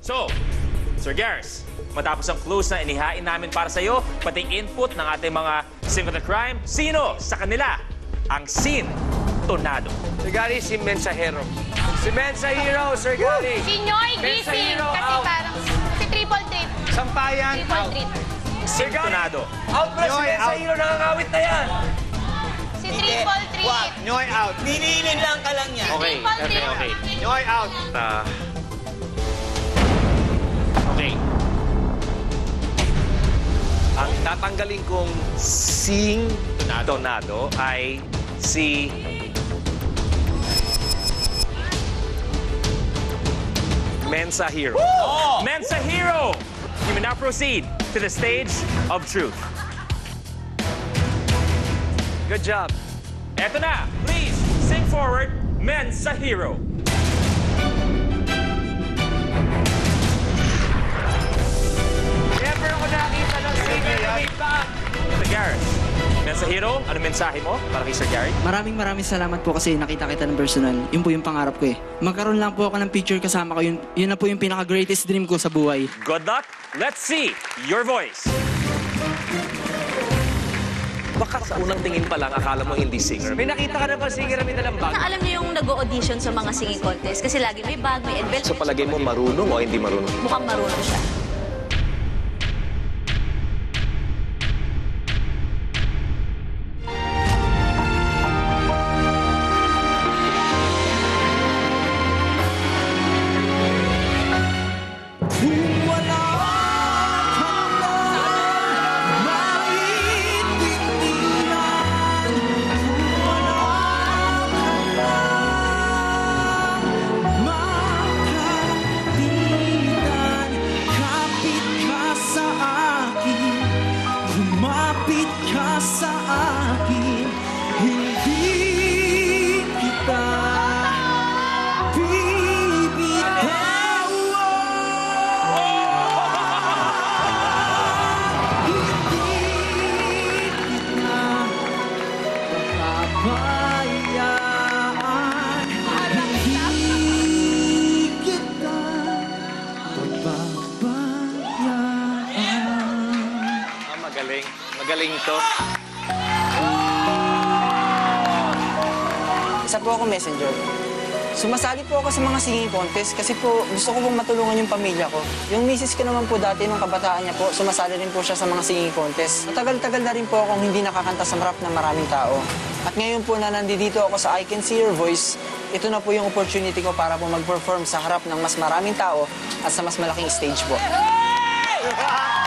So, Sir Gers, matapos ang clues na inihain namin para sa iyo, pati input ng ating mga scene of the crime, sino sa kanila ang SEE-ntonado? Sir Gary, si Mensa-Hero. Si Mensa-Hero, Sir Gary. Si Nyoy Gising, Mensa-Hero, kasi out. parang si triple treat. Sampayan, Triple out. treat. Sir Gary, SEE-ntonado. out ba si Nyoy, Mensa-Hero? Nakakawit na yan. Si triple treat. Nyoy, out. Ninilin lang ka lang yan. Okay, Triple okay, treat. okay. Nyoy, out. Okay. Ang tatanggalin kong SEE-ntonado ay si Mensa-Hero. Mensa-Hero! You may now proceed to the stage of truth. Good job. Eto na, please, sing forward, Mensa-Hero. Never ako nakita ng singer na may bag. Sir Gers, Mensa-Hero, ano mensahe mo para kay Sir Gary? Maraming salamat po kasi nakita kita ng personal. Yun po yung pangarap ko eh. Magkaroon lang po ako ng picture kasama ko. Yun na po yung pinaka-greatest dream ko sa buhay. Good luck. Let's see your voice. Baka sa unang tingin pa lang, akala mo hindi singer. May nakita ka na ba singer na may dalang bag? Alam niyo yung nag-audition sa mga singing contest kasi lagi may bag, may envelope. Sa palagay mo, marunong o hindi marunong? Mukhang marunong siya. Lumapit ka sa akin, hindi kita bibitawan. Hindi kita papabayaan. Hindi kita papabayaan. Magaling. Magaling to. Isa po ako messenger. Sumasali po ako sa mga singing contest kasi po gusto ko pong matulungan yung pamilya ko. Yung misis ko naman po dati nung kabataan niya po, sumasali rin po siya sa mga singing contest. Matagal-tagal na rin po akong hindi nakakanta sa harap ng maraming tao. At ngayon po na nandito ako sa I Can See Your Voice, ito na po yung opportunity ko para po mag-perform sa harap ng mas maraming tao at sa mas malaking stage po.